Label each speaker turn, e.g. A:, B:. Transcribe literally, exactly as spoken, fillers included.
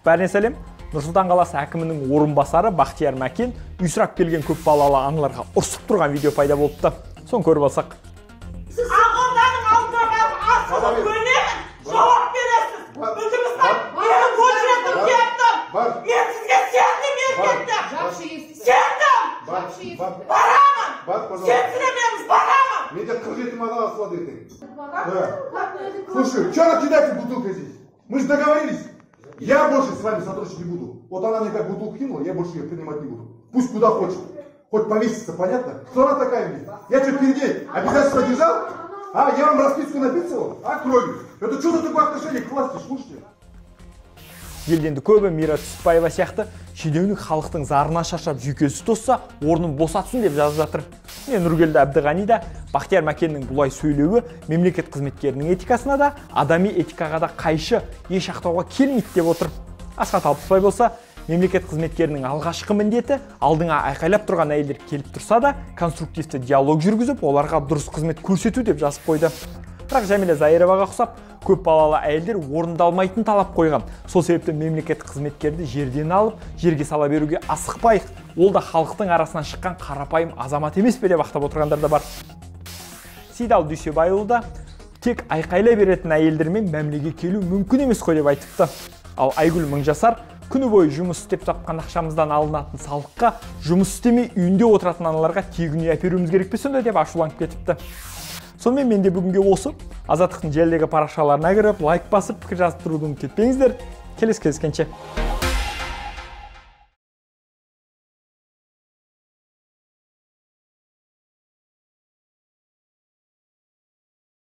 A: Бәріне сәлем. Нұрсұлтан қаласы әкімінің орынбасары Бақтияр Мәкен үй сұрап келген көп балалы аналарға ұрсып тұрған видео пайда болыпты. Соны көріп алсақ.
B: Ақорданың алдына асылып көнемін, жауап бересіз. Өзіңіздің менің көшіретін кеттім. Мен сізге сендім еркетті. Сендім. Барамын. Сенсіремеңіз, барамын.
C: Мен де қырық жеті мана асылады ертең. Слушай, что она кидает бутылкой здесь? Мы же договорились. Я больше с вами сотрудничать не буду. Вот она мне как бутылку кинула, я больше ее принимать не буду. Пусть куда хочет. Хоть повесится, понятно? Кто она такая мне? Я что, перед ней обязательства держал? А, я вам расписку написывал? А, кровью? Это что за такое отношение к власти, слушайте?
A: Елденді көбі Мира Түсіпбаева сияқты шенеунік халықтың зарына шаршап жүйкесі тосса, орнын босатсын деп жазып жатыр. Мен Нұргелді Әбдіғани да Бақтияр Мәкеннің бұлай сөйлеуі мемлекет қызметкерінің этикасына да, адами этикаға да қайшы, еш ақтауға келмейді деп отыр. Асхат Алпысбай болса, мемлекет қызметкерінің алғашқы міндеті алдыңа айқайлап тұрған әйелдер келіп тұрса да, конструктивті диалог жүргізіп, оларға дұрыс қызмет көрсету деп жазып қойды. Бірақ Жәмилә Зайыроваға ұқсап, көп балалы әйелдер орындалмайтын талап қойған. Сол себепті мемлекет қызметкерді жерден алып, жерге сала беруге асықпайық. Ол да халықтың арасынан шыққан қарапайым азамат емес пе деп ақтап отырғандар да бар. Сейдал Дүйсебайұлы да тек айқайлай беретін әйелдермен мәмілеге келу мүмкін емес қой деп айтыпты. Ал Айгүл Мыңжасар күні бойы жұмыс істеп тапқан ақшамыздан алынатын салыққа жұмыс істемей үйінде отыратын аналарға тегін үй әперуіміз керек пе сонда деп ашуланып кетіпті. Сонымен менде бүгінге осы. Азаттықтың желідегі парақшаларына кіріп, лайк басып, пікір жазып тұруды ұмытпаңыздар. Келесі кездескенше.